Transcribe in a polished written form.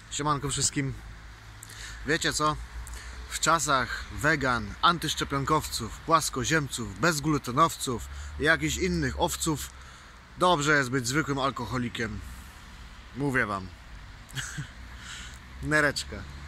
Siemanko wszystkim. Wiecie co? W czasach wegan, antyszczepionkowców, płaskoziemców, bezglutenowców i jakichś innych owców dobrze jest być zwykłym alkoholikiem. Mówię wam. Nereczka.